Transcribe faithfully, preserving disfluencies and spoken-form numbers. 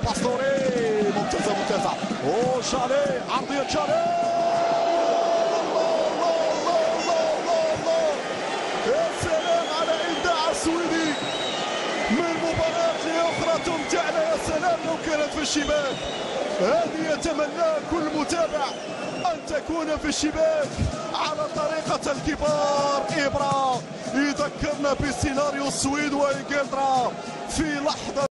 باستوري ممتازه ممتازه. او شالي عرضيه شالي. يا سلام على ابداع السويدي من مباراه لاخرى تمتعنا. يا سلام لو كانت في الشباك. هذه يتمنى كل متابع ان تكون في الشباك على طريقه الكبار. ابره يذكرنا بسيناريو السويد وانجلترا في لحظه